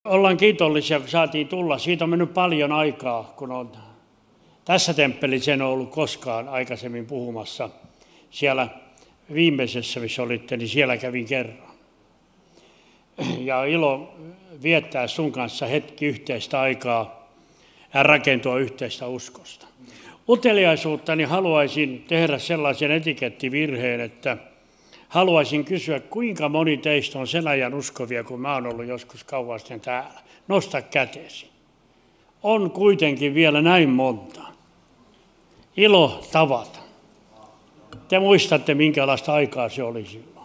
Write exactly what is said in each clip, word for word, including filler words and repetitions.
Ollaan kiitollisia, kun saatiin tulla. Siitä on mennyt paljon aikaa, kun on tässä temppelissä en ole ollut koskaan aikaisemmin puhumassa. Siellä viimeisessä, missä olitte, niin siellä kävin kerran. Ja ilo viettää sun kanssa hetki yhteistä aikaa ja rakentua yhteistä uskosta. Uteliaisuuttani haluaisin tehdä sellaisen etikettivirheen, että haluaisin kysyä, kuinka moni teistä on sen ajan uskovia, kun mä oon ollut joskus kauan sitten täällä. Nosta kätesi. On kuitenkin vielä näin monta. Ilo tavata. Te muistatte, minkälaista aikaa se oli silloin.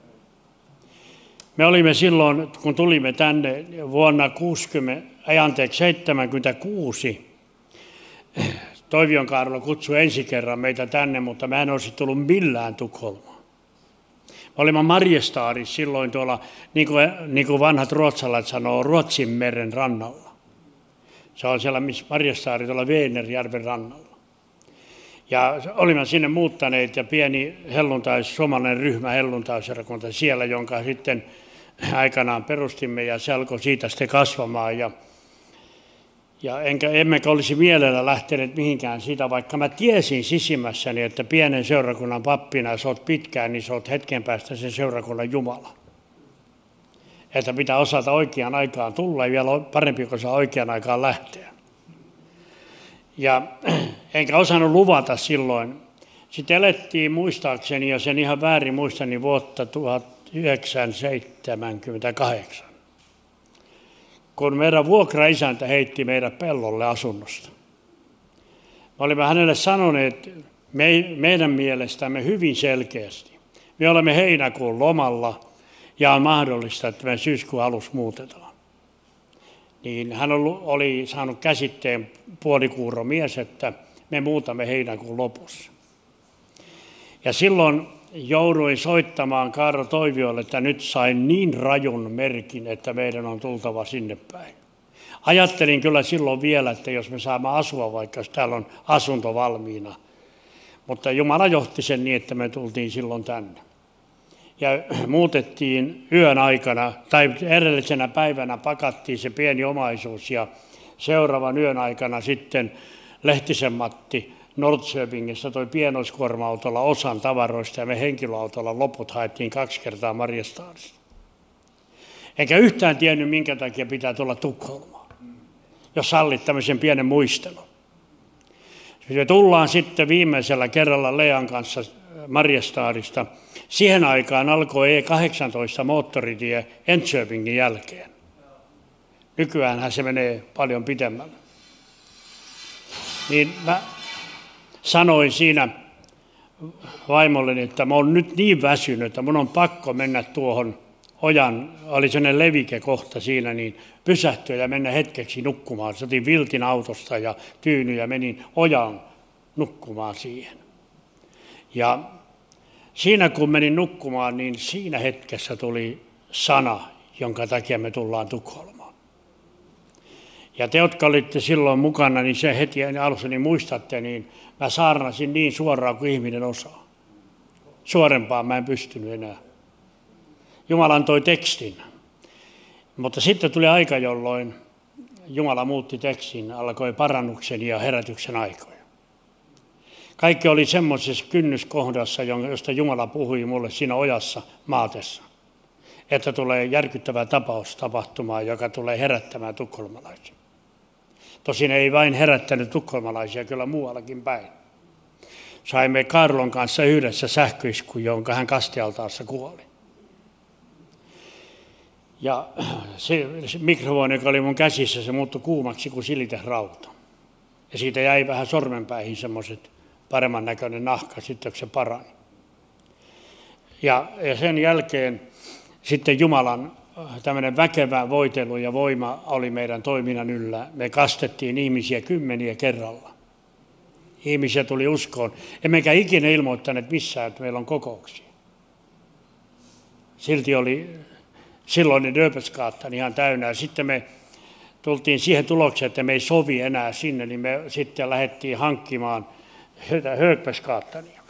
Me olimme silloin, kun tulimme tänne vuonna kuusikymmentä, ei anteeksi, seitsemänkymmentäkuusi. Toivion Kaarlo kutsui ensi kerran meitä tänne, mutta mä en olisi tullut millään Tukholmaan. Me olimme Mariestaadissa silloin tuolla, niin kuin, niin kuin vanhat ruotsalaiset sanoo, Ruotsin meren rannalla. Se on siellä, missä Mariestaadi tuolla Veenerjärven rannalla. Ja olimme sinne muuttaneet ja pieni helluntais, suomalainen ryhmä helluntaisseurakunta siellä, jonka sitten aikanaan perustimme ja se alkoi siitä sitten kasvamaan. Ja, ja enkä, emmekä olisi mielellä lähteneet mihinkään siitä, vaikka mä tiesin sisimmässäni, että pienen seurakunnan pappina, jos olet pitkään, niin sä oot hetken päästä sen seurakunnan Jumala. Että pitää osata oikeaan aikaan tulla ja vielä parempi, kun saa oikeaan aikaan lähteä. Ja enkä osannut luvata silloin. Sitten elettiin muistaakseni, ja sen ihan väärin muistan, niin vuotta tuhatyhdeksänsataaseitsemänkymmentäkahdeksan. Kun meidän vuokraisäntä heitti meidät pellolle asunnosta. Me olimme hänelle sanoneet me, meidän mielestämme hyvin selkeästi. Me olemme heinäkuun lomalla ja on mahdollista, että me syyskuun alussa muutetaan. Niin hän oli saanut käsitteen puolikuuro mies, että me muutamme heinäkuun lopussa. Ja silloin jouduin soittamaan Kaarlo Toiviolle, että nyt sain niin rajun merkin, että meidän on tultava sinne päin. Ajattelin kyllä silloin vielä, että jos me saamme asua, vaikka täällä on asunto valmiina. Mutta Jumala johti sen niin, että me tultiin silloin tänne. Ja muutettiin yön aikana, tai edellisenä päivänä pakattiin se pieni omaisuus ja seuraavan yön aikana sitten Lehtisen Matti Norrköpingistä toi pienoiskuorma-autolla osan tavaroista ja me henkilöautolla loput haettiin kaksi kertaa Mariestadista. Enkä yhtään tiennyt, minkä takia pitää tulla Tukholmaan, jos sallit tämmöisen pienen muistelun. Me tullaan sitten viimeisellä kerralla Lean kanssa Mariestadista. Siihen aikaan alkoi E kahdeksantoista moottoritie Enköpingin jälkeen. Nykyäänhän se menee paljon pitemmälle. Niin mä sanoin siinä vaimolleni, että mä oon nyt niin väsynyt, että mun on pakko mennä tuohon ojan, oli sellainen levikekohta siinä, niin pysähtyä ja mennä hetkeksi nukkumaan. Otin viltin autosta ja tyyny ja menin ojan nukkumaan siihen. Ja siinä kun menin nukkumaan, niin siinä hetkessä tuli sana, jonka takia me tullaan Tukholmaan. Ja te, jotka olitte silloin mukana, niin se heti alussa niin muistatte, niin mä saarnasin niin suoraan kuin ihminen osaa. Suorempaan mä en pystynyt enää. Jumala antoi tekstin, mutta sitten tuli aika, jolloin Jumala muutti tekstin, alkoi parannuksen ja herätyksen aikoja. Kaikki oli semmoisessa kynnyskohdassa, josta Jumala puhui mulle siinä ojassa maatessa, että tulee järkyttävä tapaus tapahtumaan, joka tulee herättämään tukholmalaisia. Tosin ei vain herättänyt tukholmalaisia, kyllä muuallakin päin. Saimme Kaarlon kanssa yhdessä sähköiskun, jonka hän kastialtaassa kuoli. Ja se, se mikrofoni, joka oli mun käsissä, se muuttui kuumaksi kuin silitesrauta. Ja siitä jäi vähän sormenpäihin semmoiset paremman näköinen nahka, sitten se parani. Ja, ja sen jälkeen sitten Jumalan tämmöinen väkevä voitelu ja voima oli meidän toiminnan yllä. Me kastettiin ihmisiä kymmeniä kerralla. Ihmisiä tuli uskoon. Emmekä ikinä ilmoittaneet missään, että meillä on kokouksia. Silti oli silloin Döbelskatan ihan täynnä. Sitten me tultiin siihen tulokseen, että me ei sovi enää sinne, niin me sitten lähdettiin hankkimaan Högbergsgatania.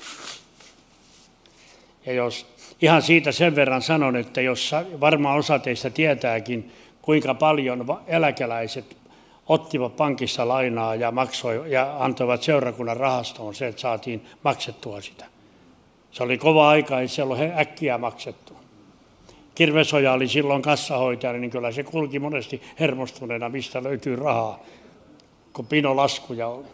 Ja jos ihan siitä sen verran sanon, että jos varmaan osa teistä tietääkin, kuinka paljon eläkeläiset ottivat pankissa lainaa ja, maksoi, ja antoivat seurakunnan rahastoon se, että saatiin maksettua sitä. Se oli kova aika, ei se ollut äkkiä maksettu. Kirvesoja oli silloin kassahoitajana, niin kyllä se kulki monesti hermostuneena, mistä löytyy rahaa, kun pinolaskuja oli.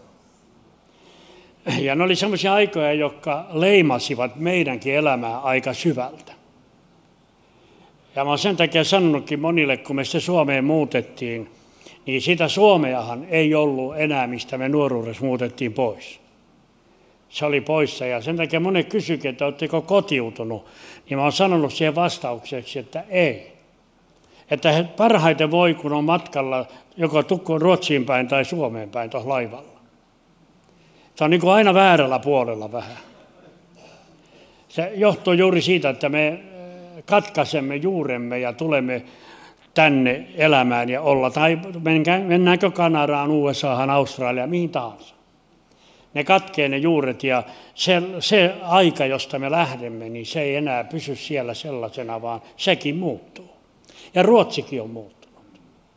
Ja ne oli sellaisia aikoja, jotka leimasivat meidänkin elämää aika syvältä. Ja mä olen sen takia sanonutkin monille, kun me sitten Suomeen muutettiin, niin sitä Suomeahan ei ollut enää, mistä me nuoruudessa muutettiin pois. Se oli poissa ja sen takia monet kysyikin, että oletteko kotiutunut, niin mä olen sanonut siihen vastaukseksi, että ei. Että he parhaiten voi, kun on matkalla joko tukko Ruotsiin päin tai Suomeen päin tuossa laivalla. Se on niin kuin aina väärällä puolella vähän. Se johtuu juuri siitä, että me katkaisemme juuremme ja tulemme tänne elämään ja olla. Tai mennäänkö Kanadaan, U S A:han, Australiaan, mihin tahansa. Ne katkee ne juuret ja se, se aika, josta me lähdemme, niin se ei enää pysy siellä sellaisena, vaan sekin muuttuu. Ja Ruotsikin on muuttunut.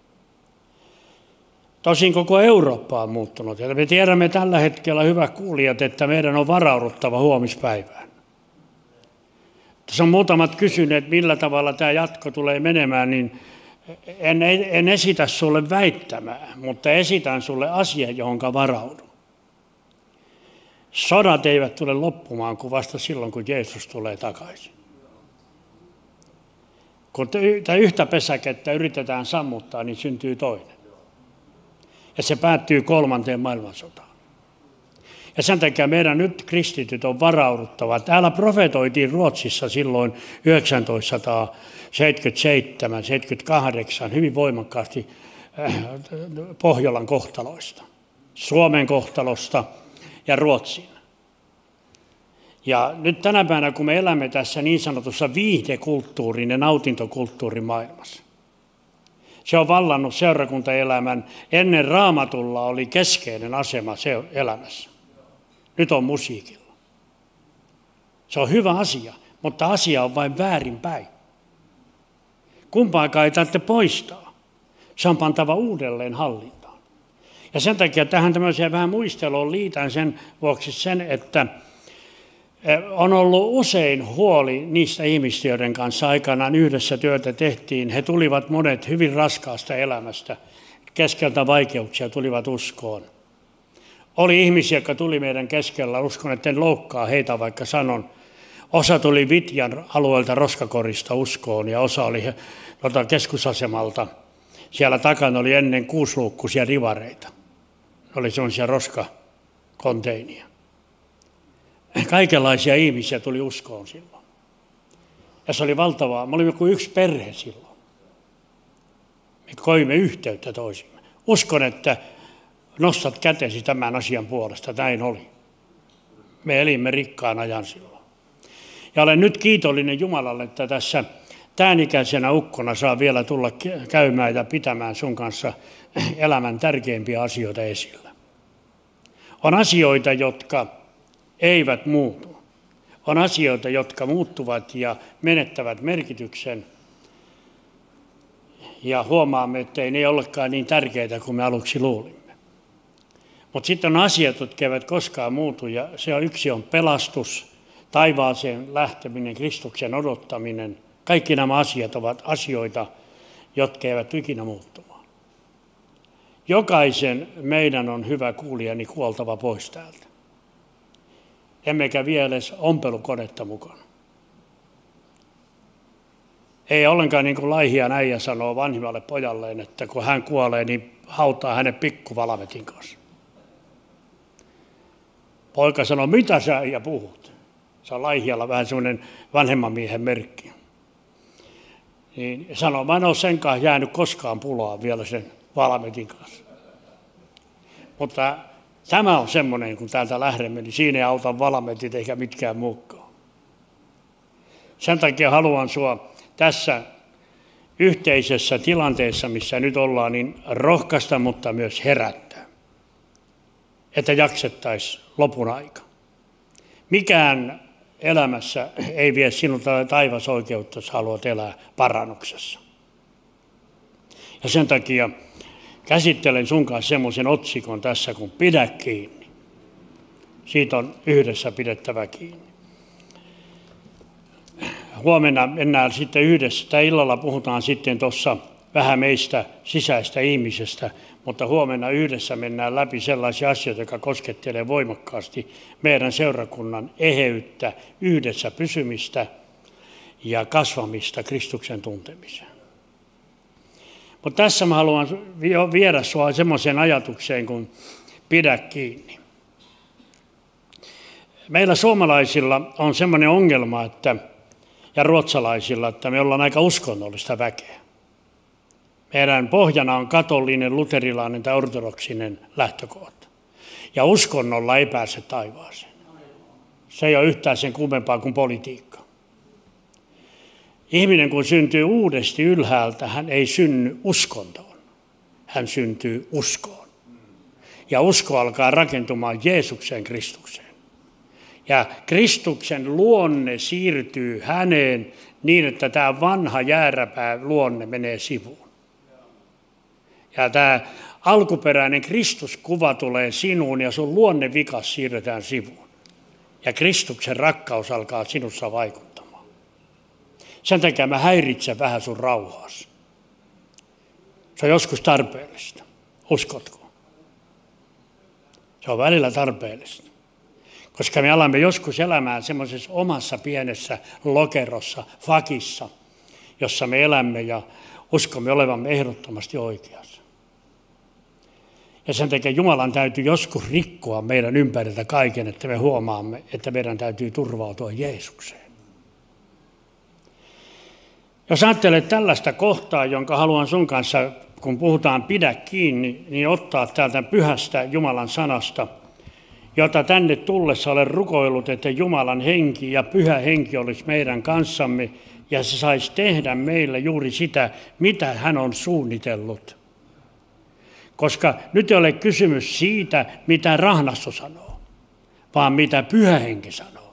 Tosin koko Eurooppa on muuttunut. Ja me tiedämme tällä hetkellä, hyvät kuulijat, että meidän on varauduttava huomispäivään. Tässä on muutamat kysyneet, millä tavalla tämä jatko tulee menemään, niin en, en esitä sulle väittämää, mutta esitän sulle asian, johon varaudun. Sodat eivät tule loppumaan kuin vasta silloin, kun Jeesus tulee takaisin. Kun yhtä pesäkettä yritetään sammuttaa, niin syntyy toinen. Ja se päättyy kolmanteen maailmansotaan. Ja sen takia meidän nyt kristityt on varauduttava. Täällä profetoitiin Ruotsissa silloin yhdeksäntoistasataaseitsemänkymmentäseitsemän seitsemänkymmentäkahdeksan hyvin voimakkaasti Pohjolan kohtaloista, Suomen kohtalosta ja Ruotsin. Ja nyt tänä päivänä, kun me elämme tässä niin sanotussa viihdekulttuurin ja nautintokulttuurin maailmassa, se on vallannut seurakuntaelämän. Ennen Raamatulla oli keskeinen asema elämässä. Nyt on musiikilla. Se on hyvä asia, mutta asia on vain väärinpäin. Kumpaakaan ei tarvitse poistaa. Se on pantava uudelleen hallintaan. Ja sen takia tähän tämmöiseen vähän muisteluun liitän sen vuoksi sen, että on ollut usein huoli niistä ihmistä, joiden kanssa aikanaan yhdessä työtä tehtiin. He tulivat monet hyvin raskaasta elämästä, keskeltä vaikeuksia tulivat uskoon. Oli ihmisiä, jotka tuli meidän keskellä, uskon, että en loukkaa heitä, vaikka sanon. Osa tuli Vitjan alueelta Roskakorista uskoon ja osa oli tuota keskusasemalta. Siellä takana oli ennen kuusluukkuisia rivareita. Ne oli sellaisia roskakonteinia. Kaikenlaisia ihmisiä tuli uskoon silloin. Ja se oli valtavaa. Me olimme kuin yksi perhe silloin. Me koimme yhteyttä toisimme. Uskon, että nostat kätesi tämän asian puolesta. Näin oli. Me elimme rikkaan ajan silloin. Ja olen nyt kiitollinen Jumalalle, että tässä tämän ikäisenä ukkona saa vielä tulla käymään ja pitämään sun kanssa elämän tärkeimpiä asioita esillä. On asioita, jotka eivät muutu. On asioita, jotka muuttuvat ja menettävät merkityksen. Ja huomaamme, että ei ne olekaan niin tärkeitä kuin me aluksi luulimme. Mutta sitten on asiat, jotka eivät koskaan muutu. Ja se on yksi on pelastus, taivaaseen lähteminen, Kristuksen odottaminen. Kaikki nämä asiat ovat asioita, jotka eivät ikinä muuttumaan. Jokaisen meidän on hyvä kuulijani kuoltava pois täältä. Emmekä vielä edes ompelukonetta mukana. Ei ollenkaan niin kuin Laihian äijä sanoo vanhimmalle pojalleen, että kun hän kuolee, niin hautaa hänet pikkuvalvetin kanssa. Poika sanoo, mitä sä äijä puhut? Se on Laihialla vähän semmoinen vanhemman miehen merkki. Niin sanoo, mä en ole senkaan jäänyt koskaan pulaan vielä sen valvetin kanssa. Mutta tämä on semmoinen, kun täältä lähdemme, niin siinä ei auta valmetit eikä mitkään mukaan. Sen takia haluan sua tässä yhteisessä tilanteessa, missä nyt ollaan, niin rohkaista, mutta myös herättää. Että jaksettaisiin lopun aika. Mikään elämässä ei vie sinulta taivasoikeutta, jos haluat elää parannuksessa. Ja sen takia käsittelen sun kanssa semmoisen otsikon tässä kuin pidä kiinni. Siitä on yhdessä pidettävä kiinni. Huomenna mennään sitten yhdessä, tai illalla puhutaan sitten tuossa vähän meistä sisäistä ihmisestä, mutta huomenna yhdessä mennään läpi sellaisia asioita, jotka koskettelee voimakkaasti meidän seurakunnan eheyttä, yhdessä pysymistä ja kasvamista Kristuksen tuntemiseen. Mutta tässä mä haluan viedä sinua semmoiseen ajatukseen kuin pidä kiinni. Meillä suomalaisilla on semmoinen ongelma, että, ja ruotsalaisilla, että me ollaan aika uskonnollista väkeä. Meidän pohjana on katolinen, luterilainen tai ortodoksinen lähtökohta. Ja uskonnolla ei pääse taivaaseen. Se ei ole yhtään sen kummempaa kuin politiikka. Ihminen kun syntyy uudesti ylhäältä, hän ei synny uskontoon. Hän syntyy uskoon. Ja usko alkaa rakentumaan Jeesukseen Kristukseen. Ja Kristuksen luonne siirtyy häneen niin, että tämä vanha jääräpää luonne menee sivuun. Ja tämä alkuperäinen Kristuskuva tulee sinuun ja sun luonne vikas siirretään sivuun. Ja Kristuksen rakkaus alkaa sinussa vaikuttamaan. Sen takia mä häiritsen vähän sun rauhaasi. Se on joskus tarpeellista. Uskotko? Se on välillä tarpeellista. Koska me alamme joskus elämään semmoisessa omassa pienessä lokerossa, fakissa, jossa me elämme ja uskomme olevamme ehdottomasti oikeassa. Ja sen takia Jumalan täytyy joskus rikkoa meidän ympäriltä kaiken, että me huomaamme, että meidän täytyy turvautua Jeesukseen. Jos ajattelet tällaista kohtaa, jonka haluan sun kanssa, kun puhutaan pidä kiinni, niin ottaa täältä pyhästä Jumalan sanasta, jota tänne tullessa olen rukoillut, että Jumalan henki ja pyhä henki olisi meidän kanssamme ja se saisi tehdä meille juuri sitä, mitä hän on suunnitellut. Koska nyt ei ole kysymys siitä, mitä Rahnasto sanoo, vaan mitä pyhä henki sanoo.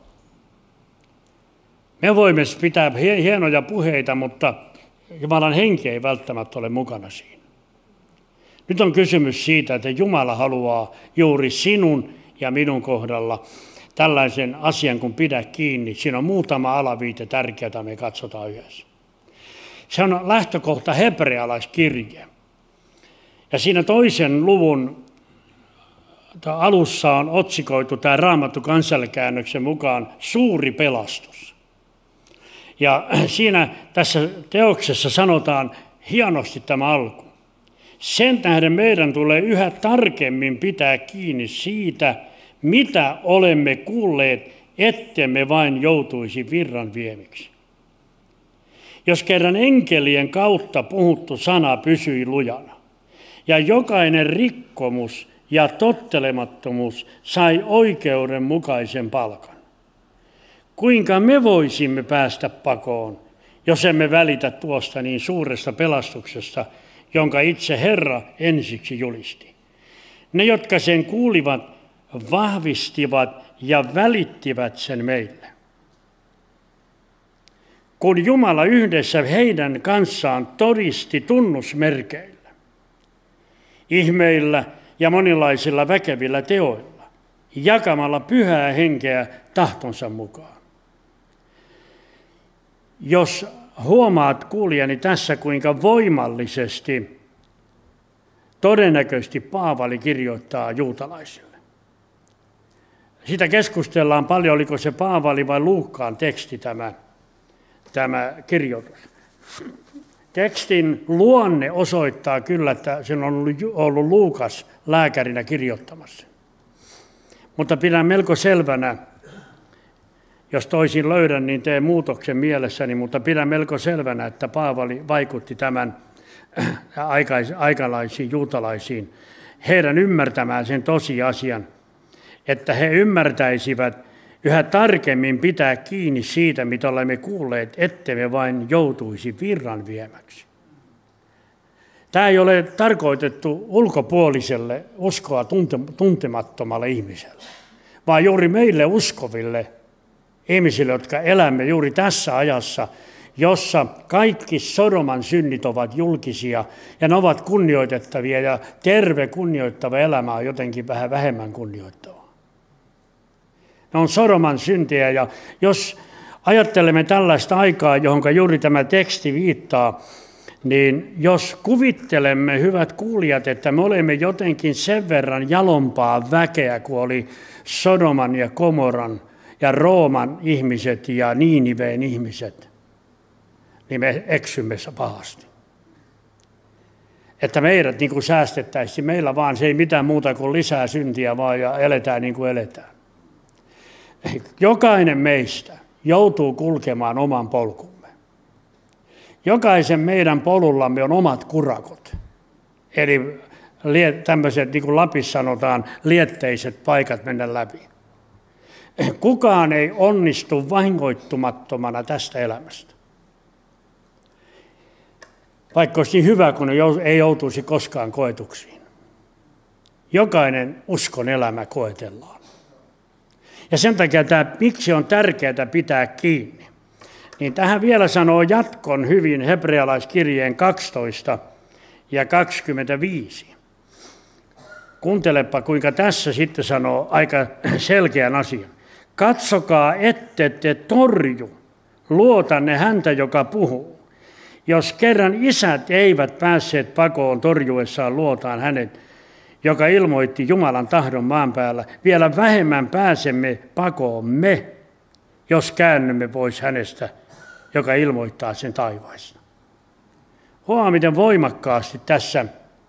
Me voimme pitää hienoja puheita, mutta Jumalan henki ei välttämättä ole mukana siinä. Nyt on kysymys siitä, että Jumala haluaa juuri sinun ja minun kohdalla tällaisen asian, kun pidä kiinni. Siinä on muutama alaviite tärkeää, jota me katsotaan yhdessä. Se on lähtökohta hebrealaiskirje. Ja siinä toisen luvun alussa on otsikoitu tämä Raamattu kansankäännöksen mukaan suuri pelastus. Ja siinä tässä teoksessa sanotaan hienosti tämä alku. Sen tähden meidän tulee yhä tarkemmin pitää kiinni siitä, mitä olemme kuulleet, ettemme vain joutuisi virran viemiksi. Jos kerran enkelien kautta puhuttu sana pysyi lujana, ja jokainen rikkomus ja tottelemattomuus sai oikeudenmukaisen palkan, kuinka me voisimme päästä pakoon, jos emme välitä tuosta niin suuresta pelastuksesta, jonka itse Herra ensiksi julisti. Ne, jotka sen kuulivat, vahvistivat ja välittivät sen meille. Kun Jumala yhdessä heidän kanssaan todisti tunnusmerkeillä, ihmeillä ja monilaisilla väkevillä teoilla, jakamalla pyhää henkeä tahtonsa mukaan. Jos huomaat kuulijani tässä, kuinka voimallisesti todennäköisesti Paavali kirjoittaa juutalaisille. Sitä keskustellaan paljon, oliko se Paavali vai Luukkaan teksti tämä, tämä kirjoitus. Tekstin luonne osoittaa kyllä, että sen on ollut Luukas lääkärinä kirjoittamassa. Mutta pidän melko selvänä, jos toisin löydän, niin teen muutoksen mielessäni, mutta pidän melko selvänä, että Paavali vaikutti tämän aikalaisiin juutalaisiin heidän ymmärtämään sen tosiasian, että he ymmärtäisivät yhä tarkemmin pitää kiinni siitä, mitä olemme kuulleet, ettemme vain joutuisi virran viemäksi. Tämä ei ole tarkoitettu ulkopuoliselle uskoa tuntemattomalle ihmiselle, vaan juuri meille uskoville ihmisille, jotka elämme juuri tässä ajassa, jossa kaikki Sodoman synnit ovat julkisia ja ne ovat kunnioitettavia ja terve kunnioittava elämä on jotenkin vähän vähemmän kunnioittavaa. Ne on Sodoman syntejä ja jos ajattelemme tällaista aikaa, johon juuri tämä teksti viittaa, niin jos kuvittelemme, hyvät kuulijat, että me olemme jotenkin sen verran jalompaa väkeä kuin oli Sodoman ja Komoran ja Rooman ihmiset ja Niiniveen ihmiset, niin me eksymme pahasti. Että meidät niin kuin säästettäisiin, meillä vaan se ei mitään muuta kuin lisää syntiä vaan ja eletään niin kuin eletään. Jokainen meistä joutuu kulkemaan oman polkumme. Jokaisen meidän polullamme on omat kurakot, eli tämmöiset, niin kuin Lapissa sanotaan, lietteiset paikat mennä läpi. Kukaan ei onnistu vahingoittumattomana tästä elämästä. Vaikka olisi niin hyvä, kun ei joutuisi koskaan koetuksiin. Jokainen uskon elämä koetellaan. Ja sen takia tämä, miksi on tärkeää pitää kiinni. Niin tähän vielä sanoo jatkon hyvin hebrealaiskirjeen kaksitoista ja kaksikymmentäviisi. Kuuntelepa, kuinka tässä sitten sanoo aika selkeän asian. Katsokaa, ette te torju, luotanne häntä, joka puhuu. Jos kerran isät eivät päässeet pakoon torjuessaan luotaan hänet, joka ilmoitti Jumalan tahdon maan päällä, vielä vähemmän pääsemme pakoon me, jos käännymme pois hänestä, joka ilmoittaa sen taivaissa. Huomaa, miten voimakkaasti tässä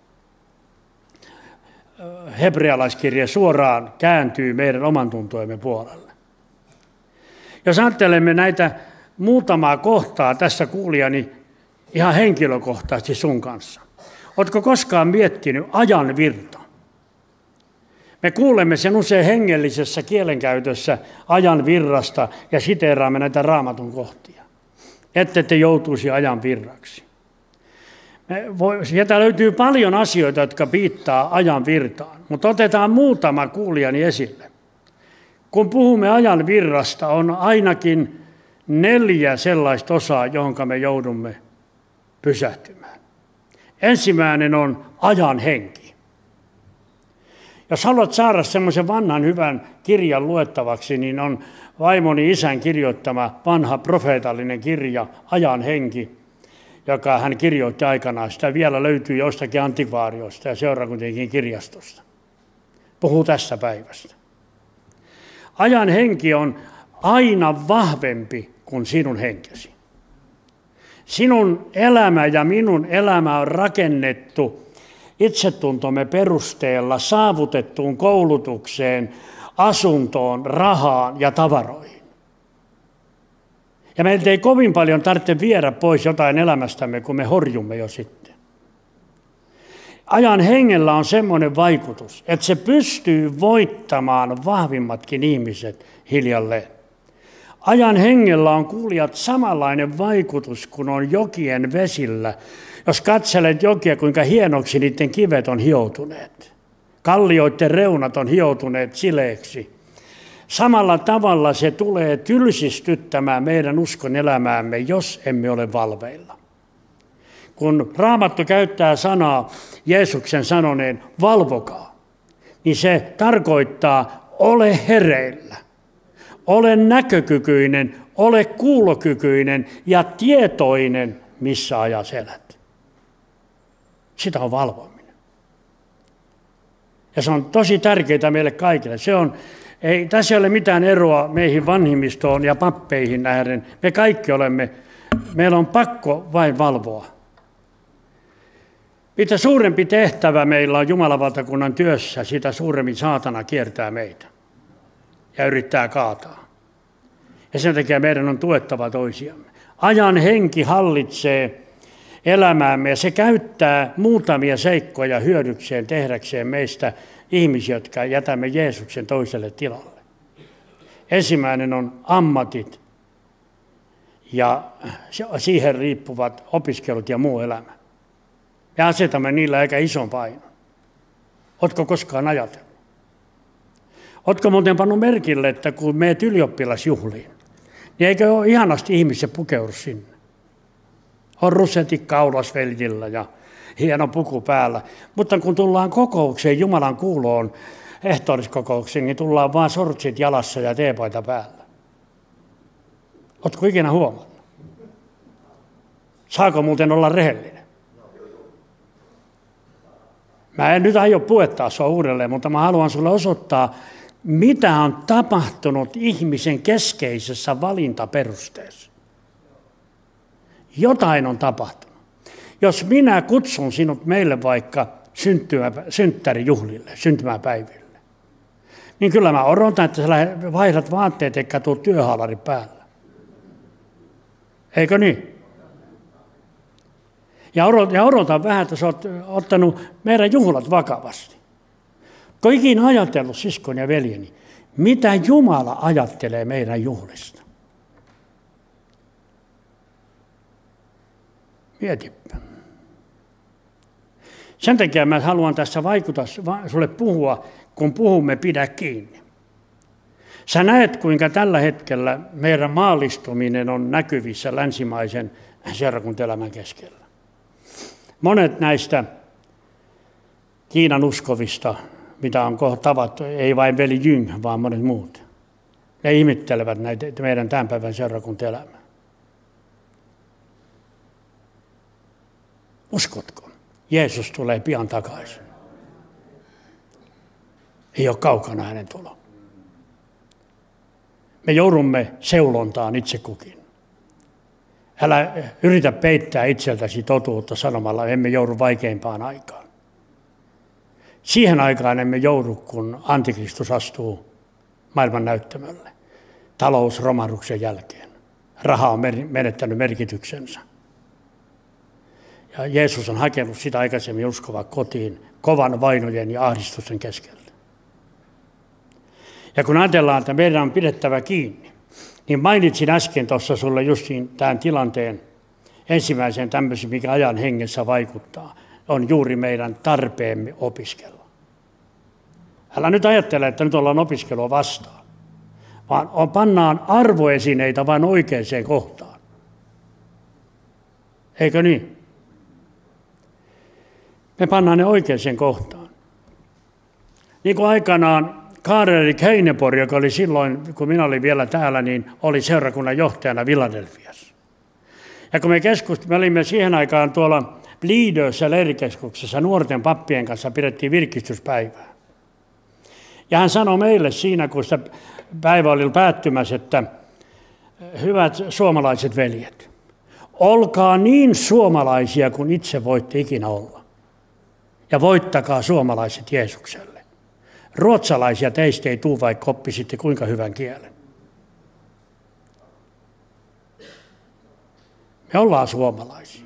hebrealaiskirja suoraan kääntyy meidän oman tuntojemme puolelle. Jos ajattelemme näitä muutamaa kohtaa tässä kuulijani ihan henkilökohtaisesti sun kanssa. Oletko koskaan miettinyt ajan virta? Me kuulemme sen usein hengellisessä kielenkäytössä ajan virrasta ja siteeraamme näitä raamatun kohtia. Ette te joutuisi ajan virraksi. Sieltä löytyy paljon asioita, jotka viittaa ajan virtaan, mutta otetaan muutama kuulijani esille. Kun puhumme ajan virrasta, on ainakin neljä sellaista osaa, johon me joudumme pysähtymään. Ensimmäinen on ajan henki. Jos haluat saada semmoisen vanhan hyvän kirjan luettavaksi, niin on vaimoni isän kirjoittama vanha profeetallinen kirja, Ajan henki, joka hän kirjoitti aikanaan. Sitä vielä löytyy jostakin antikvaariosta ja seurakuntienkin kirjastosta. Puhuu tästä päivästä. Ajan henki on aina vahvempi kuin sinun henkesi. Sinun elämä ja minun elämä on rakennettu itsetuntomme perusteella saavutettuun koulutukseen, asuntoon, rahaan ja tavaroihin. Ja meiltä ei kovin paljon tarvitse viedä pois jotain elämästämme, kun me horjumme jo sitten. Ajan hengellä on semmoinen vaikutus, että se pystyy voittamaan vahvimmatkin ihmiset hiljalleen. Ajan hengellä on, kuulijat, samanlainen vaikutus kuin on jokien vesillä. Jos katselet jokia, kuinka hienoksi niiden kivet on hioutuneet. Kallioiden reunat on hioutuneet sileeksi. Samalla tavalla se tulee tylsistyttämään meidän uskon elämäämme, jos emme ole valveilla. Kun Raamattu käyttää sanaa Jeesuksen sanoneen valvokaa, niin se tarkoittaa ole hereillä. Ole näkökykyinen, ole kuulokykyinen ja tietoinen, missä ajassa elät. Sitä on valvominen. Ja se on tosi tärkeää meille kaikille. Se on, ei, tässä ei ole mitään eroa meihin vanhimmistoon ja pappeihin nähden. Me kaikki olemme, meillä on pakko vain valvoa. Mitä suurempi tehtävä meillä on Jumalan valtakunnan työssä, sitä suuremmin saatana kiertää meitä ja yrittää kaataa. Ja sen takia meidän on tuettava toisiamme. Ajan henki hallitsee elämäämme ja se käyttää muutamia seikkoja hyödykseen tehdäkseen meistä ihmisiä, jotka jätämme Jeesuksen toiselle tilalle. Ensimmäinen on ammatit ja siihen riippuvat opiskelut ja muu elämä. Me asetamme niillä aika ison painon. Oletko koskaan ajatellut? Oletko muuten pannut merkille, että kun meet ylioppilasjuhliin, niin eikö ole ihanasti ihmiset pukeudu sinne? On rusetti kaulasveljillä ja hieno puku päällä. Mutta kun tullaan kokoukseen, Jumalan kuuloon, ehtoolliskokoukseen, niin tullaan vaan sortsit jalassa ja teepaita päällä. Ootko ikinä huomannut? Saako muuten olla rehellinen? Mä en nyt aio puettaa sua uudelleen, mutta mä haluan sulle osoittaa, mitä on tapahtunut ihmisen keskeisessä valintaperusteessa. Jotain on tapahtunut. Jos minä kutsun sinut meille vaikka synttärijuhlille, syntymäpäiville, niin kyllä mä odotan, että sä vaihdat vaatteet eikä tuu työhaalari päällä. Eikö niin? Ja odotan vähän, että sä oot ottanut meidän juhlat vakavasti. Kun ikinä ajatellut, siskoni ja veljeni, mitä Jumala ajattelee meidän juhlista? Mietipä. Sen takia mä haluan tässä vaikuttaa sulle puhua, kun puhumme pidä kiinni. Sä näet, kuinka tällä hetkellä meidän maallistuminen on näkyvissä länsimaisen seurakuntaelämän keskellä. Monet näistä Kiinan uskovista, mitä on tavattu, ei vain veli Jyng, vaan monet muut. Ne ihmettelevät näitä meidän tämän päivän seurakuntaelämää. Uskotko? Jeesus tulee pian takaisin. Ei ole kaukana hänen tulo. Me joudumme seulontaan itse kukin. Älä yritä peittää itseltäsi totuutta sanomalla, emme joudu vaikeimpaan aikaan. Siihen aikaan emme joudu, kun Antikristus astuu maailman näyttämölle talousromahduksen jälkeen. Raha on menettänyt merkityksensä. Ja Jeesus on hakenut sitä aikaisemmin uskovaa kotiin kovan vainojen ja ahdistusten keskellä. Ja kun ajatellaan, että meidän on pidettävä kiinni, niin mainitsin äsken tuossa sulle justiin tämän tilanteen ensimmäisen tämmöisen, mikä ajan hengessä vaikuttaa, on juuri meidän tarpeemme opiskella. Älä nyt ajattele, että nyt ollaan opiskelua vastaan, vaan on, pannaan arvoesineitä vain oikeaan kohtaan. Eikö niin? Me pannaan ne oikeaan kohtaan. Niin kuin aikanaan Karl Keinepor, joka oli silloin, kun minä olin vielä täällä, niin oli seurakunnan johtajana Philadelphiassa. Ja kun me keskustelimme, me olimme siihen aikaan tuolla Liidössä leirikeskuksessa nuorten pappien kanssa pidettiin virkistyspäivää. Ja hän sanoi meille siinä, kun sitä päivä oli päättymässä, että hyvät suomalaiset veljet, olkaa niin suomalaisia kuin itse voitte ikinä olla. Ja voittakaa suomalaiset Jeesukselle. Ruotsalaisia teistä ei tule, vaikka oppisitte kuinka hyvän kielen. Me ollaan suomalaisia.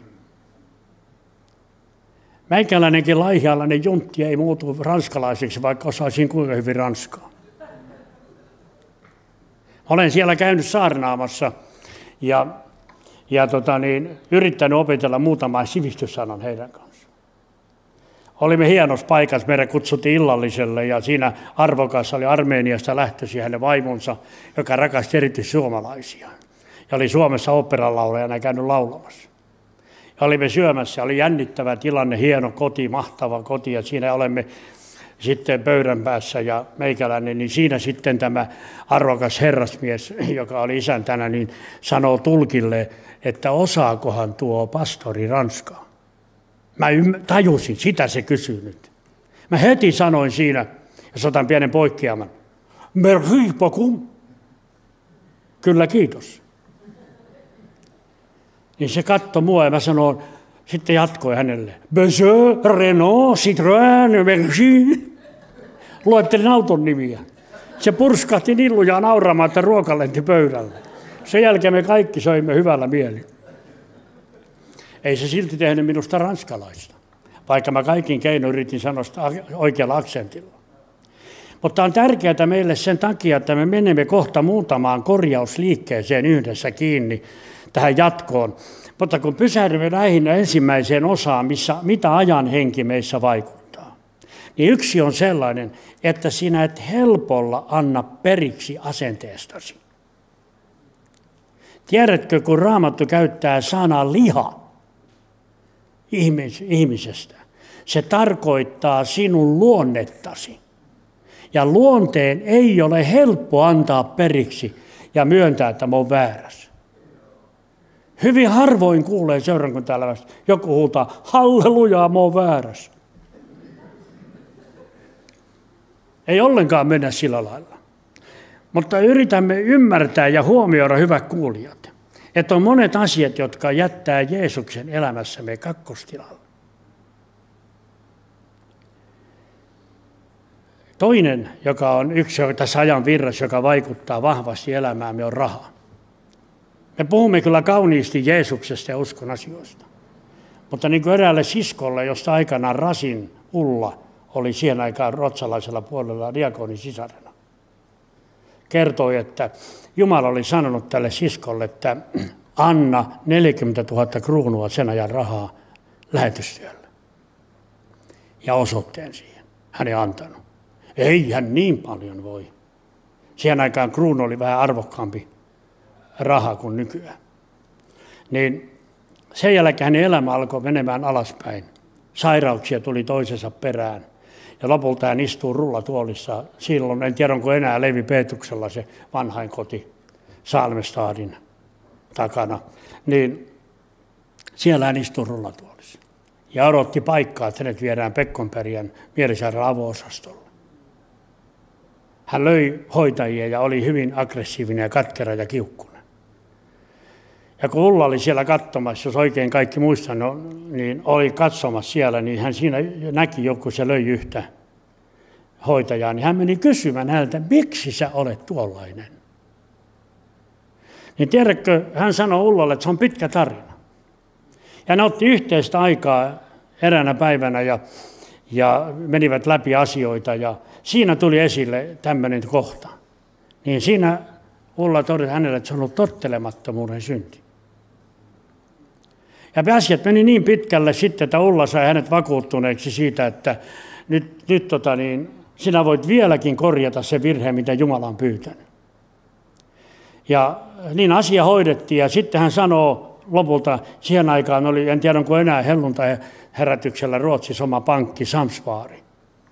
Meikäläinenkin laihialainen juntti ei muutu ranskalaiseksi, vaikka osaisin kuinka hyvin ranskaa. Olen siellä käynyt saarnaamassa ja, ja tota niin, yrittänyt opetella muutaman sivistyssanan heidän kanssaan. Olimme hienossa paikassa, meidän kutsuttiin illalliselle ja siinä arvokas oli Armeniasta lähtöisin hänen vaimonsa, joka rakasti erityisesti suomalaisia. Ja oli Suomessa oopperalaulajana käynyt laulamassa. Ja olimme syömässä, oli jännittävä tilanne, hieno koti, mahtava koti ja siinä olemme sitten pöydän päässä ja meikäläinen, niin siinä sitten tämä arvokas herrasmies, joka oli isäntänä, niin sanoo tulkille, että osaakohan tuo pastori ranskaa. Mä tajusin, sitä se kysyy nyt. Mä heti sanoin siinä, jos otan pienen poikkeaman, merci beaucoup. Kyllä, kiitos. Niin se katsoi mua ja mä sanoin, sitten jatkoi hänelle, Peugeot, Renault, Citroën, merci. Luettelin auton nimiä. Se purskahti nillujaan nauramaan, että ruoka lenti pöydälle. Sen jälkeen me kaikki söimme hyvällä mielin. Ei se silti tehnyt minusta ranskalaista, vaikka mä kaikin keinoin yritin sanoa sitä oikealla aksentilla. Mutta on tärkeää meille sen takia, että me menemme kohta muutamaan korjausliikkeeseen yhdessä kiinni tähän jatkoon. Mutta kun pysähdymme näihin ensimmäiseen osaan, missä, mitä ajan henki meissä vaikuttaa, niin yksi on sellainen, että sinä et helpolla anna periksi asenteestasi. Tiedätkö, kun Raamattu käyttää sanaa liha, ihmisestä. Se tarkoittaa sinun luonnettasi. Ja luonteen ei ole helppo antaa periksi ja myöntää, että mä oon väärässä. Hyvin harvoin kuulee seurakuntaelämästä, joku huutaa, hallelujaa, mä oon väärässä. Ei ollenkaan mennä sillä lailla. Mutta yritämme ymmärtää ja huomioida, hyvät kuulijat, että on monet asiat, jotka jättää Jeesuksen elämässämme kakkostilalle. Toinen, joka on yksi tässä ajan virrassa, joka vaikuttaa vahvasti elämäämme, on raha. Me puhumme kyllä kauniisti Jeesuksesta ja uskon asioista. Mutta niin kuin eräälle siskolle, josta aikanaan Rasin Ulla oli siihen aikaan ruotsalaisella puolella diakonin sisarena, kertoi, että Jumala oli sanonut tälle siskolle, että anna neljäkymmentätuhatta kruunua sen ajan rahaa lähetystyölle. Ja osoitteen siihen. Hän ei antanut. Ei hän niin paljon voi. Siihen aikaan kruunu oli vähän arvokkaampi raha kuin nykyään. Niin sen jälkeen hänen elämä alkoi menemään alaspäin. Sairauksia tuli toisensa perään. Ja lopulta hän istuu rullatuolissa. Silloin, en tiedä onko enää Levi Peetuksella se vanhain koti Salmestadin takana. Niin siellä hän istuu rullatuolissa. Ja odotti paikkaa, että hänet viedään Pekkonperän mielisairaalan avo-osastolle. Hän löi hoitajia ja oli hyvin aggressiivinen ja katkera ja kiukkunen. Ja kun Ulla oli siellä katsomassa, jos oikein kaikki muistan, no, niin oli katsomassa siellä, niin hän siinä näki joku, se löi yhtä hoitajaa, niin hän meni kysymään häneltä, miksi sä olet tuollainen? Niin tiedätkö, hän sanoi Ullalle, että se on pitkä tarina. Ja ne otti yhteistä aikaa eräänä päivänä ja, ja menivät läpi asioita ja siinä tuli esille tämmöinen kohta. Niin siinä Ulla todettiin hänelle, että se on ollut tottelemattomuuden synti. Ja asiat meni niin pitkälle sitten, että Ulla sai hänet vakuuttuneeksi siitä, että nyt, nyt tota niin, sinä voit vieläkin korjata se virhe, mitä Jumala on pyytänyt. Ja niin asia hoidettiin ja sitten hän sanoo lopulta, siihen aikaan oli, en tiedä onko enää helluntai-herätyksellä Ruotsissa oma pankki, Samsvaari.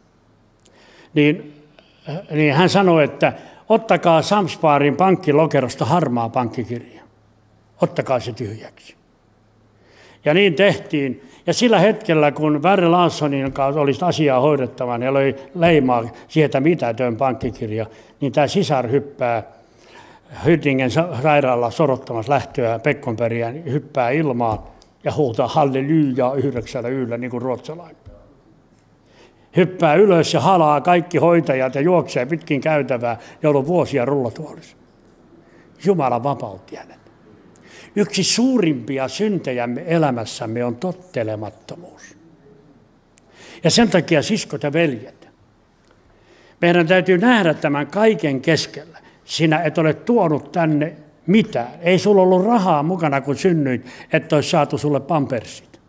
Niin, niin hän sanoi, että ottakaa Samsvaarin pankkilokerosta harmaa pankkikirja. Ottakaa se tyhjäksi. Ja niin tehtiin. Ja sillä hetkellä, kun Värre Larssonin kanssa olisi asiaa hoidettavan ja löi leimaa sieltä mitätön pankkikirja, niin tämä sisar hyppää Hyttingen sairaalla sorottamassa lähtöä Pekkonperään, hyppää ilmaan ja huutaa hallelujaa yhdeksällä yllä, niin kuin ruotsalainen. Hyppää ylös ja halaa kaikki hoitajat ja juoksee pitkin käytävää, jolla on vuosia rullatuolissa. Jumala vapautti hänet. Yksi suurimpia syntejämme elämässämme on tottelemattomuus. Ja sen takia, siskot ja veljet, meidän täytyy nähdä tämän kaiken keskellä. Sinä et ole tuonut tänne mitään. Ei sulla ollut rahaa mukana, kun synnyit, että olisi saatu sulle pampersit.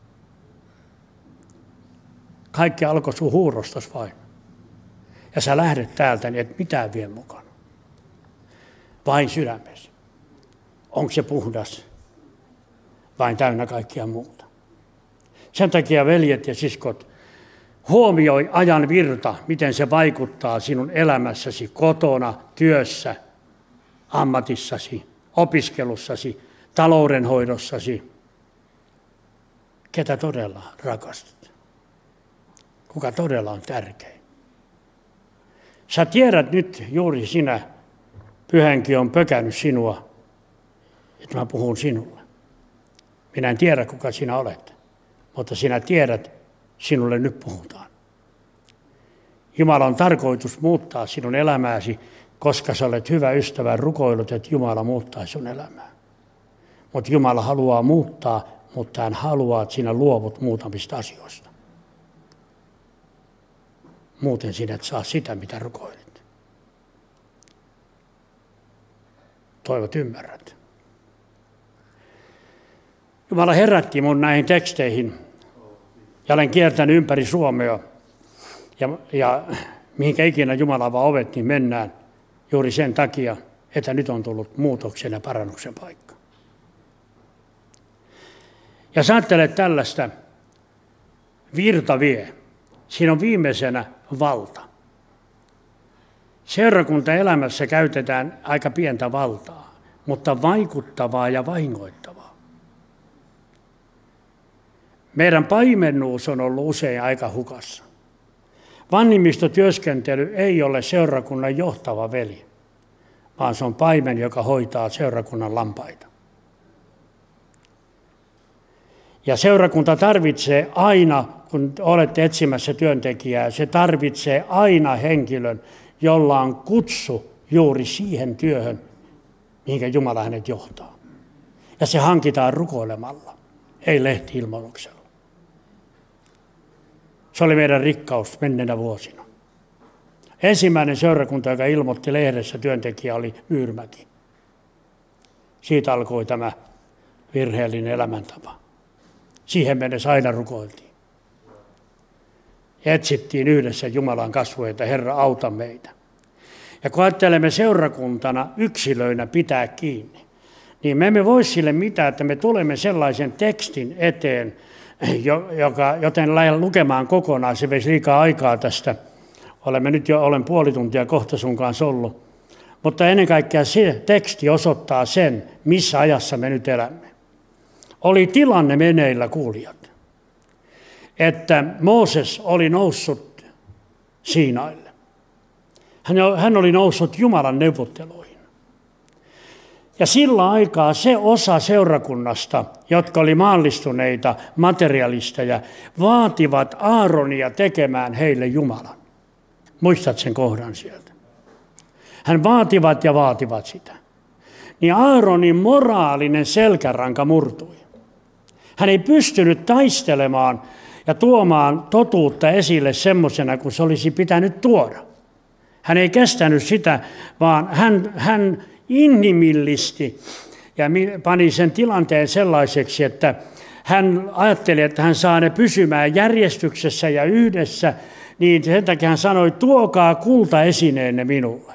Kaikki alkoi sun huurostas vain. Ja sä lähdet täältä, niin et mitään vie mukana. Vain sydämesi. Onko se puhdas? Vain täynnä kaikkia muuta. Sen takia, veljet ja siskot, huomioi ajan virta, miten se vaikuttaa sinun elämässäsi, kotona, työssä, ammatissasi, opiskelussasi, taloudenhoidossasi. Ketä todella rakastat? Kuka todella on tärkein? Sä tiedät nyt juuri sinä, Pyhä Henki on pökännyt sinua, että mä puhun sinulle. Minä en tiedä, kuka sinä olet, mutta sinä tiedät, sinulle nyt puhutaan. Jumala on tarkoitus muuttaa sinun elämääsi, koska sä olet hyvä ystävä rukoillut, että Jumala muuttaa sun elämää. Mutta Jumala haluaa muuttaa, mutta hän haluaa, että sinä luovut muutamista asioista. Muuten sinä et saa sitä, mitä rukoilit. Toivot ymmärrät. Jumala herätti mun näihin teksteihin ja olen kiertänyt ympäri Suomea. Ja, ja mihinkä ikinä Jumala vaan ovet, niin mennään juuri sen takia, että nyt on tullut muutoksen ja parannuksen paikka. Ja sä ajattelet tällaista, virta vie. Siinä on viimeisenä valta. Seurakuntaelämässä käytetään aika pientä valtaa, mutta vaikuttavaa ja vahingoittavaa. Meidän paimennuus on ollut usein aika hukassa. Vanhimmistotyöskentely ei ole seurakunnan johtava veli, vaan se on paimen, joka hoitaa seurakunnan lampaita. Ja seurakunta tarvitsee aina, kun olette etsimässä työntekijää, se tarvitsee aina henkilön, jolla on kutsu juuri siihen työhön, mihinkä Jumala hänet johtaa. Ja se hankitaan rukoilemalla, ei lehti-ilmoituksella. Se oli meidän rikkaus menneenä vuosina. Ensimmäinen seurakunta, joka ilmoitti lehdessä työntekijä, oli Myyrmäki. Siitä alkoi tämä virheellinen elämäntapa. Siihen mennessä aina rukoiltiin. Ja etsittiin yhdessä Jumalan kasvoja, että Herra auta meitä. Ja kun ajattelemme seurakuntana yksilöinä pitää kiinni, niin me emme voi sille mitään, että me tulemme sellaisen tekstin eteen, joka, joten lähden lukemaan kokonaan, se veisi liikaa aikaa tästä. Olemme nyt jo, olen puoli tuntia kohta sun kanssa ollut. Mutta ennen kaikkea se teksti osoittaa sen, missä ajassa me nyt elämme. Oli tilanne meneillä, kuulijat, että Mooses oli noussut Siinaille. Hän oli noussut Jumalan neuvotteluihin. Ja sillä aikaa se osa seurakunnasta, jotka oli maallistuneita materialisteja, vaativat Aaronia tekemään heille Jumalan. Muistat sen kohdan sieltä. Hän vaativat ja vaativat sitä. Niin Aaronin moraalinen selkäranka murtui. Hän ei pystynyt taistelemaan ja tuomaan totuutta esille semmoisena, kuin se olisi pitänyt tuoda. Hän ei kestänyt sitä, vaan hän, hän inhimillisti ja pani sen tilanteen sellaiseksi, että hän ajatteli, että hän saa ne pysymään järjestyksessä ja yhdessä, niin sen takia hän sanoi, tuokaa kultaesineenne minulle.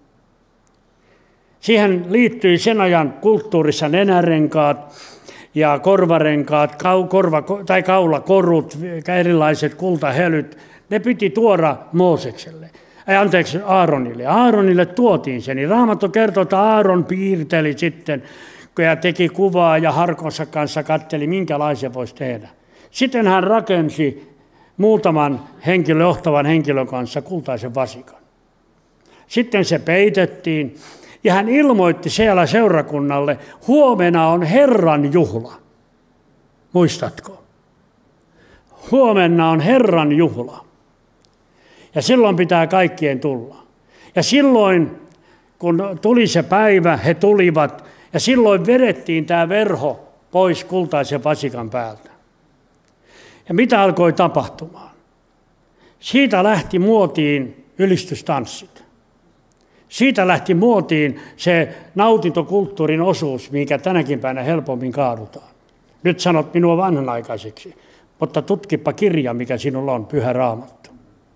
Siihen liittyi sen ajan kulttuurissa nenärenkaat ja korvarenkaat, korva, tai kaulakorut, erilaiset kultahelyt. Ne piti tuoda Moosekselle, ei, anteeksi Aaronille. Aaronille tuotiin se, niin Raamattu kertoo, että Aaron piirteli sitten ja teki kuvaa ja harkonsa kanssa katseli, minkälaisen voisi tehdä. Sitten hän rakensi muutaman henkilön, johtavan henkilön kanssa kultaisen vasikan. Sitten se peitettiin. Ja hän ilmoitti siellä seurakunnalle, huomenna on Herran juhla. Muistatko? Huomenna on Herran juhla. Ja silloin pitää kaikkien tulla. Ja silloin, kun tuli se päivä, he tulivat, ja silloin vedettiin tämä verho pois kultaisen vasikan päältä. Ja mitä alkoi tapahtumaan? Siitä lähti muotiin ylistystanssit. Siitä lähti muotiin se nautintokulttuurin osuus, minkä tänäkin päivänä helpommin kaadutaan. Nyt sanot minua vanhanaikaiseksi, mutta tutkipa kirja, mikä sinulla on, Pyhä Raamattu.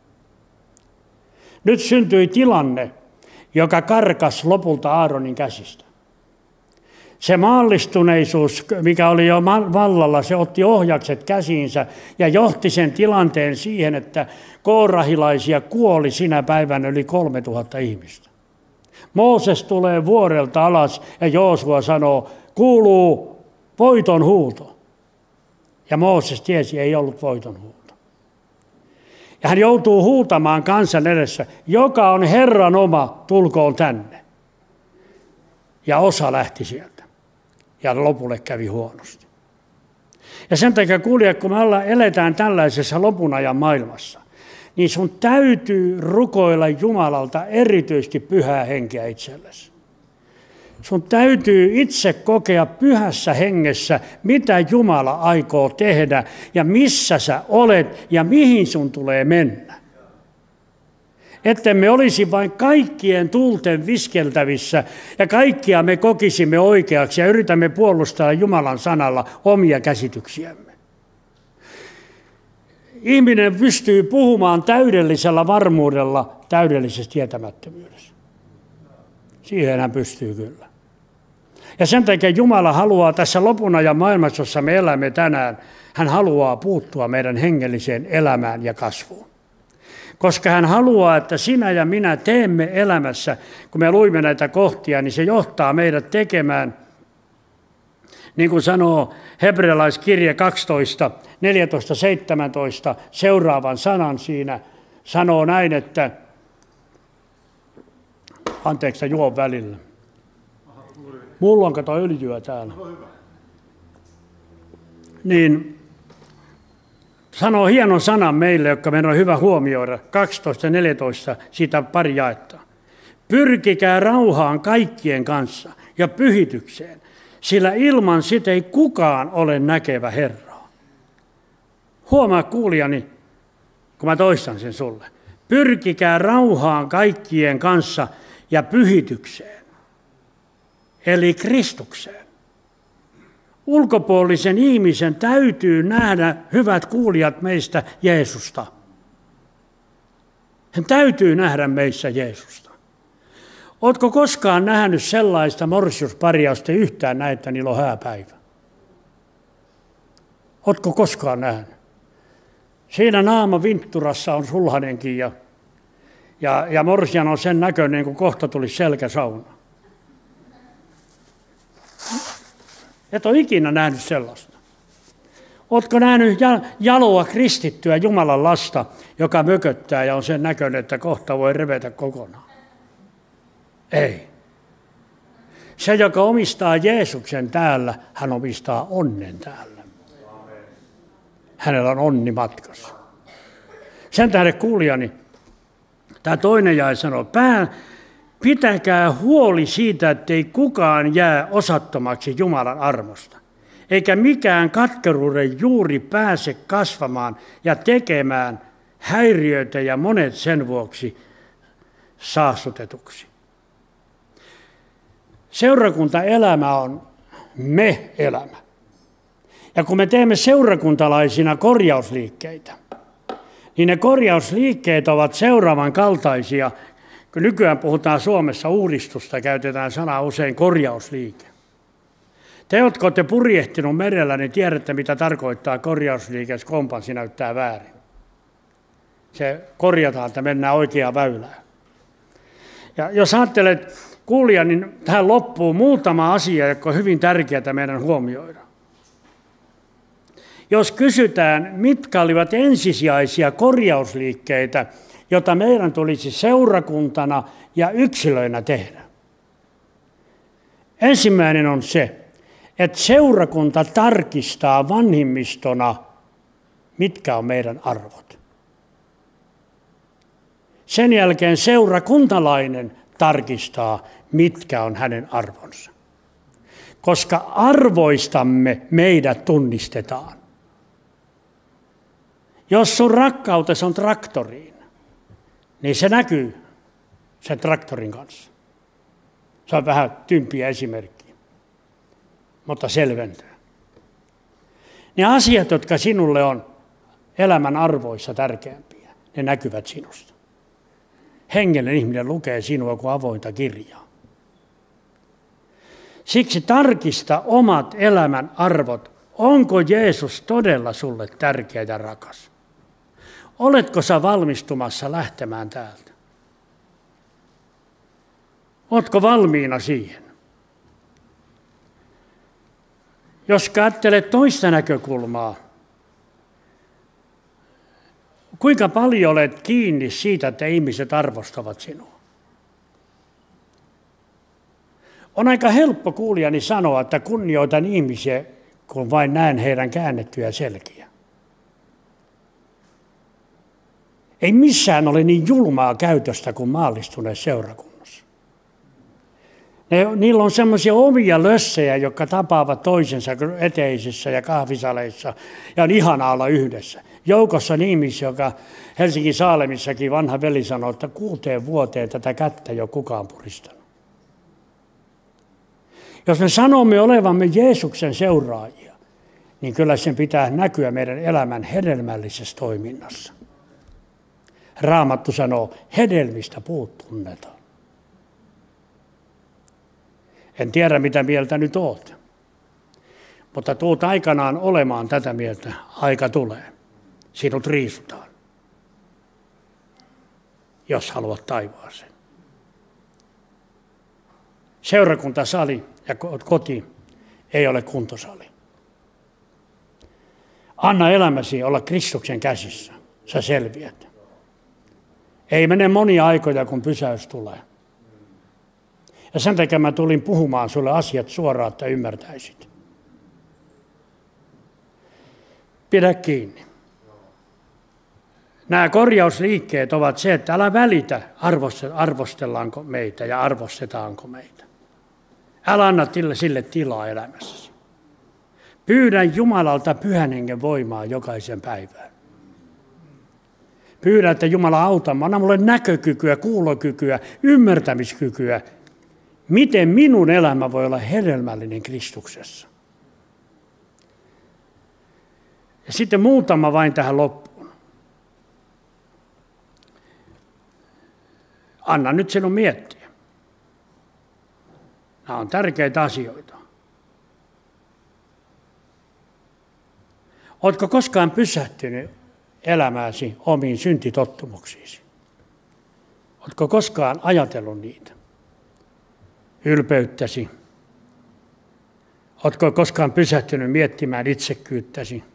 Nyt syntyi tilanne, joka karkas lopulta Aaronin käsistä. Se maallistuneisuus, mikä oli jo vallalla, se otti ohjakset käsiinsä ja johti sen tilanteen siihen, että koorahilaisia kuoli sinä päivänä yli kolme tuhatta ihmistä. Mooses tulee vuorelta alas ja Joosua sanoo, kuuluu voiton huuto. Ja Mooses tiesi, ei ollut voiton huuto. Ja hän joutuu huutamaan kansan edessä, joka on Herran oma, tulkoon tänne. Ja osa lähti sieltä. Ja lopulle kävi huonosti. Ja sen takia kuulija, kun me eletään tällaisessa lopun ajan maailmassa, niin sun täytyy rukoilla Jumalalta erityisesti pyhää henkeä itsellesi. Sun täytyy itse kokea pyhässä hengessä, mitä Jumala aikoo tehdä ja missä sä olet ja mihin sun tulee mennä. Ettemme olisi vain kaikkien tuulten viskeltävissä ja kaikkia me kokisimme oikeaksi ja yritämme puolustaa Jumalan sanalla omia käsityksiämme. Ihminen pystyy puhumaan täydellisellä varmuudella täydellisessä tietämättömyydessä. Siihen hän pystyy kyllä. Ja sen takia Jumala haluaa tässä lopun ajan maailmassa, jossa me elämme tänään, hän haluaa puuttua meidän hengelliseen elämään ja kasvuun. Koska hän haluaa, että sinä ja minä teemme elämässä, kun me luimme näitä kohtia, niin se johtaa meidät tekemään, niin kuin sanoo hebrealaiskirje kaksitoista, neljätoista, seitsemäntoista, seuraavan sanan siinä, sanoo näin, että, anteeksi, juon välillä. Mulla on kato öljyä täällä. Niin sanoo hienon sanan meille, joka meidän on hyvä huomioida. kaksitoista neljätoista, siitä pari jaetta. Pyrkikää rauhaan kaikkien kanssa ja pyhitykseen, sillä ilman sitä ei kukaan ole näkevä Herraa. Huomaa kuulijani, kun mä toistan sen sulle. Pyrkikää rauhaan kaikkien kanssa ja pyhitykseen, eli Kristukseen. Ulkopuolisen ihmisen täytyy nähdä, hyvät kuulijat, meistä Jeesusta. Hän täytyy nähdä meissä Jeesusta. Ootko koskaan nähnyt sellaista morsiusparia, jos te yhtään näitä, niillä on hääpäivä? Ootko koskaan nähnyt? Siinä naama vintturassa on sulhanenkin ja, ja, ja morsian on sen näköinen, kun kohta tulisi selkäsauna. Et ole ikinä nähnyt sellaista. Ootko nähnyt jaloa kristittyä Jumalan lasta, joka mököttää ja on sen näköinen, että kohta voi revetä kokonaan? Ei. Se, joka omistaa Jeesuksen täällä, hän omistaa onnen täällä. Hänellä on onni matkassa. Sen tähden kuulijani, tämä toinen jae sanoo, pää, pitäkää huoli siitä, ettei kukaan jää osattomaksi Jumalan armosta, eikä mikään katkeruuden juuri pääse kasvamaan ja tekemään häiriöitä ja monet sen vuoksi saastutetuksi. Seurakuntaelämä on me-elämä. Ja kun me teemme seurakuntalaisina korjausliikkeitä, niin ne korjausliikkeet ovat seuraavan kaltaisia. Kun nykyään puhutaan Suomessa uudistusta, käytetään sanaa usein korjausliike. Te, jotka olette purjehtinut merellä, niin tiedätte, mitä tarkoittaa korjausliike, jos kompanssi näyttää väärin. Se korjataan, että mennään oikeaan väylään. Ja jos ajattelet kuulija, niin tähän loppuu muutama asia, joka on hyvin tärkeää meidän huomioida. Jos kysytään, mitkä olivat ensisijaisia korjausliikkeitä, jota meidän tulisi seurakuntana ja yksilöinä tehdä. Ensimmäinen on se, että seurakunta tarkistaa vanhimmistona, mitkä on meidän arvot. Sen jälkeen seurakuntalainen tarkistaa, mitkä on hänen arvonsa. Koska arvoistamme meidät tunnistetaan. Jos sun rakkautesi on traktoriin, niin se näkyy sen traktorin kanssa. Se on vähän tympiä esimerkki, mutta selventää. Ne asiat, jotka sinulle on elämän arvoissa tärkeämpiä, ne näkyvät sinusta. Hengellinen ihminen lukee sinua kuin avointa kirjaa. Siksi tarkista omat elämän arvot. Onko Jeesus todella sulle tärkeä ja rakas? Oletko sä valmistumassa lähtemään täältä? Oletko valmiina siihen? Jos katselet toista näkökulmaa, kuinka paljon olet kiinni siitä, että ihmiset arvostavat sinua? On aika helppo kuulijani sanoa, että kunnioitan ihmisiä, kun vain näen heidän käännettyjä selkiä. Ei missään ole niin julmaa käytöstä kuin maallistuneessa seurakunnassa. Ne, niillä on semmoisia omia lössejä, jotka tapaavat toisensa eteisissä ja kahvisaleissa, ja on ihanaa olla yhdessä. Joukossa ihmisiä, joka Helsingin Saalemissakin vanha veli sanoi, että kuuteen vuoteen tätä kättä ei ole kukaan puristanut. Jos me sanomme olevamme Jeesuksen seuraajia, niin kyllä sen pitää näkyä meidän elämän hedelmällisessä toiminnassa. Raamattu sanoo, hedelmistä puut tunnetaan. En tiedä, mitä mieltä nyt oot. Mutta tuut aikanaan olemaan tätä mieltä. Aika tulee. Sinut riisutaan. Jos haluat taivaaseen. Seurakuntasali ja koti ei ole kuntosali. Anna elämäsi olla Kristuksen käsissä. Sä selviät. Ei mene monia aikoja, kun pysäys tulee. Ja sen takia mä tulin puhumaan sulle asiat suoraan, että ymmärtäisit. Pidä kiinni. Nämä korjausliikkeet ovat se, että älä välitä, arvostellaanko meitä ja arvostetaanko meitä. Älä anna sille tilaa elämässäsi. Pyydä Jumalalta Pyhän Hengen voimaa jokaisen päivään. Pyydä, että Jumala auta, anna mulle näkökykyä, kuulokykyä, ymmärtämiskykyä, miten minun elämä voi olla hedelmällinen Kristuksessa. Ja sitten muutama vain tähän loppuun. Anna nyt sinun miettiä. Nämä on tärkeitä asioita. Oletko koskaan pysähtynyt elämääsi omiin syntitottumuksiisi? Oletko koskaan ajatellut niitä? Ylpeyttäsi? Oletko koskaan pysähtynyt miettimään itsekkyyttäsi?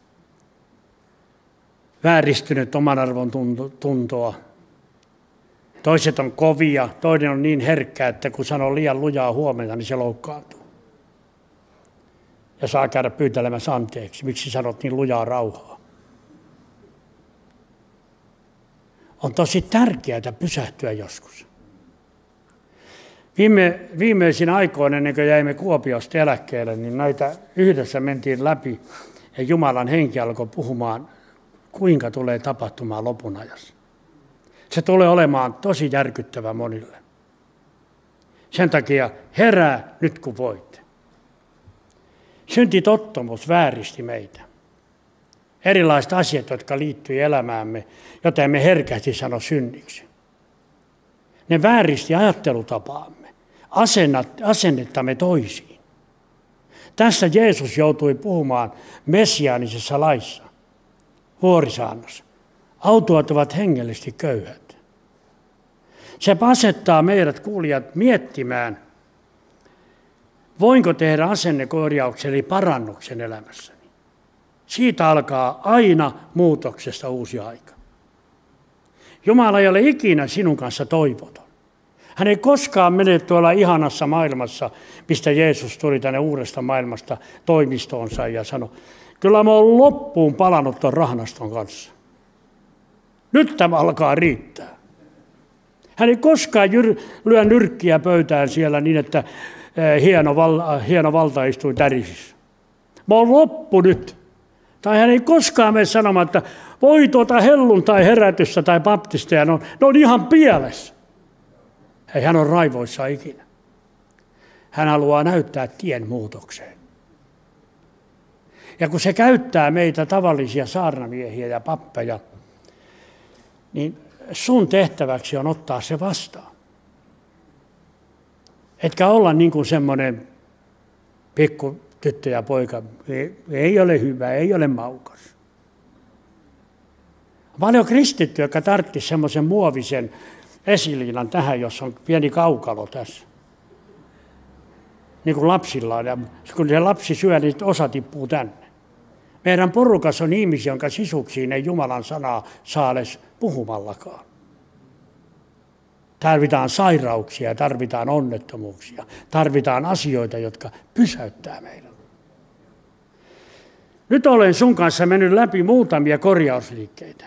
Vääristynyt oman arvon tuntoa? Toiset on kovia, toinen on niin herkkä, että kun sanoo liian lujaa huomenna, niin se loukkaantuu. Ja saa käydä pyytelemässä anteeksi. Miksi sanot niin lujaa rauhaa? On tosi tärkeää pysähtyä joskus. Viime, viimeisin aikoina, ennen kuin jäimme Kuopiosta eläkkeelle, niin näitä yhdessä mentiin läpi ja Jumalan henki alkoi puhumaan, kuinka tulee tapahtumaan lopun ajassa. Se tulee olemaan tosi järkyttävä monille. Sen takia herää nyt kun voit. Syntitottumus vääristi meitä. Erilaiset asiat, jotka liittyy elämäämme, jota emme herkästi sano synniksi. Ne vääristi ajattelutapaamme, asennettamme toisiin. Tässä Jeesus joutui puhumaan messiaanisessa laissa, vuorisaannossa. Autuat ovat hengellisesti köyhät. Se asettaa meidät kuulijat miettimään, voinko tehdä asennekorjauksen eli parannuksen elämässäni. Siitä alkaa aina muutoksesta uusi aika. Jumala ei ole ikinä sinun kanssa toivoton. Hän ei koskaan mene tuolla ihanassa maailmassa, mistä Jeesus tuli tänne uudesta maailmasta toimistoonsa ja sanoi, kyllä mä oon loppuun palannut tuon rahnaston kanssa. Nyt tämä alkaa riittää. Hän ei koskaan jyr, lyö nyrkkiä pöytään siellä niin, että eh, hieno, val, hieno valta istui tärisissä. Mä oon loppu nyt. Tai hän ei koskaan mene sanomaan, että voi tuota helluntai herätystä tai baptisteja, ne on, ne on ihan pielessä. Ei hän ole raivoissa ikinä. Hän haluaa näyttää tien muutokseen. Ja kun se käyttää meitä tavallisia saarnamiehiä ja pappeja, niin sun tehtäväksi on ottaa se vastaan. Etkä olla niin kuin semmoinen pikku tyttö ja poika, ei, ei ole hyvä, ei ole maukas. Paljon kristitty, joka tarvitsisi semmoisen muovisen esiliinan tähän, jossa on pieni kaukalo tässä. Niin kuin lapsilla on. Ja kun se lapsi syö, niin osa tippuu tänne. Meidän porukassa on ihmisiä, jonka sisuksiin ei Jumalan sanaa saa edes puhumallakaan. Tarvitaan sairauksia, tarvitaan onnettomuuksia, tarvitaan asioita, jotka pysäyttää meidät. Nyt olen sun kanssa mennyt läpi muutamia korjausliikkeitä.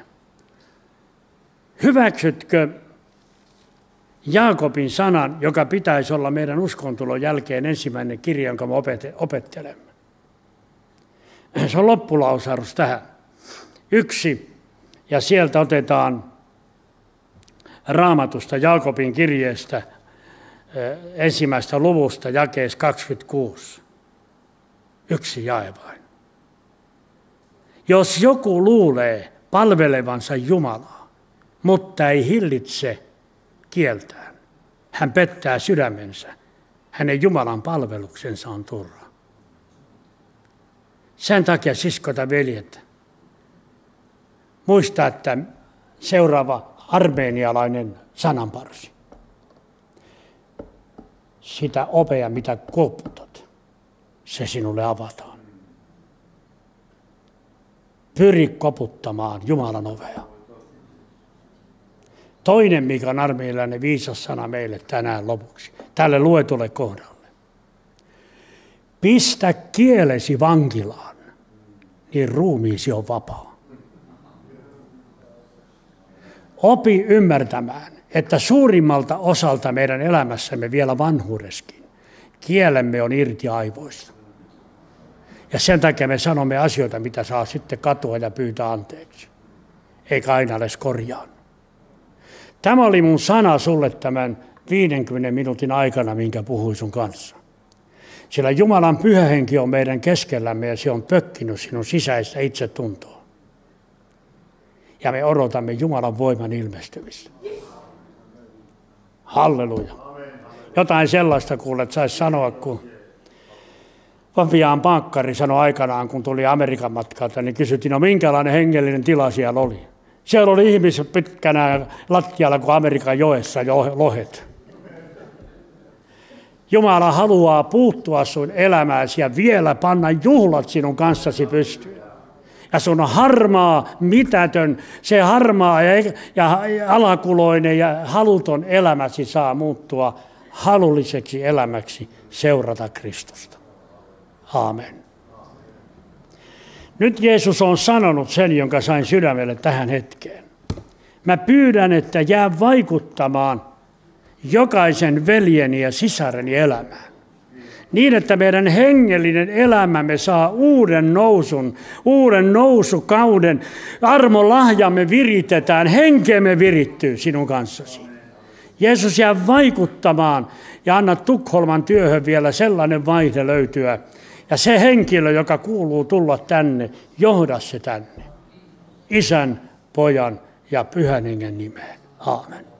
Hyväksytkö Jaakobin sanan, joka pitäisi olla meidän uskontulon jälkeen ensimmäinen kirja, jonka me opettelemme? Se on loppulausahdus tähän. Yksi, ja sieltä otetaan Raamatusta Jaakobin kirjeestä ensimmäistä luvusta jakeessa kaksikymmentäkuusi. Yksi jae vain. Jos joku luulee palvelevansa Jumalaa, mutta ei hillitse kieltään, hän pettää sydämensä. hänen Jumalan palveluksensa on turha. Sen takia, siskot ja veljet, muista, että seuraava armeenialainen sananparsi. Sitä opea, mitä koputat, se sinulle avataan. Pyri koputtamaan Jumalan ovea. Toinen, mikä on armeijalainen viisas sana meille tänään lopuksi, tälle luetulle kohdalle. Pistä kielesi vankilaan, niin ruumiisi on vapaa. Opi ymmärtämään, että suurimmalta osalta meidän elämässämme vielä vanhuudeskin kielemme on irti aivoista. Ja sen takia me sanomme asioita, mitä saa sitten katua ja pyytää anteeksi, eikä aina edes korjaa. Tämä oli mun sana sulle tämän viidenkymmenen minuutin aikana, minkä puhuin sun kanssa. Sillä Jumalan pyhä henki on meidän keskellämme ja se on pökkinyt sinun sisäistä itsetuntoa. Ja me odotamme Jumalan voiman ilmestymistä. Halleluja. Jotain sellaista kuulet saisi sanoa, kun Fabian Pankkari sanoi aikanaan, kun tuli Amerikan matkalta, niin kysyttiin, no minkälainen hengellinen tila siellä oli. Siellä oli ihmiset pitkänä lattialla kuin Amerikan joessa lohet. Jumala haluaa puuttua sun elämääsi ja vielä panna juhlat sinun kanssasi pystyyn. Ja sun harmaa, mitätön, se harmaa ja, ja alakuloinen ja haluton elämäsi saa muuttua halulliseksi elämäksi seurata Kristusta. Aamen. Nyt Jeesus on sanonut sen, jonka sain sydämelle tähän hetkeen. Mä pyydän, että jää vaikuttamaan jokaisen veljeni ja sisareni elämään. Niin, että meidän hengellinen elämämme saa uuden nousun, uuden nousukauden. Armon lahjamme viritetään, henkeemme virittyy sinun kanssasi. Jeesus jää vaikuttamaan ja anna Tukholman työhön vielä sellainen vaihde löytyä. Ja se henkilö, joka kuuluu tulla tänne, johda se tänne. Isän, Pojan ja Pyhän Hengen nimeen. Aamen.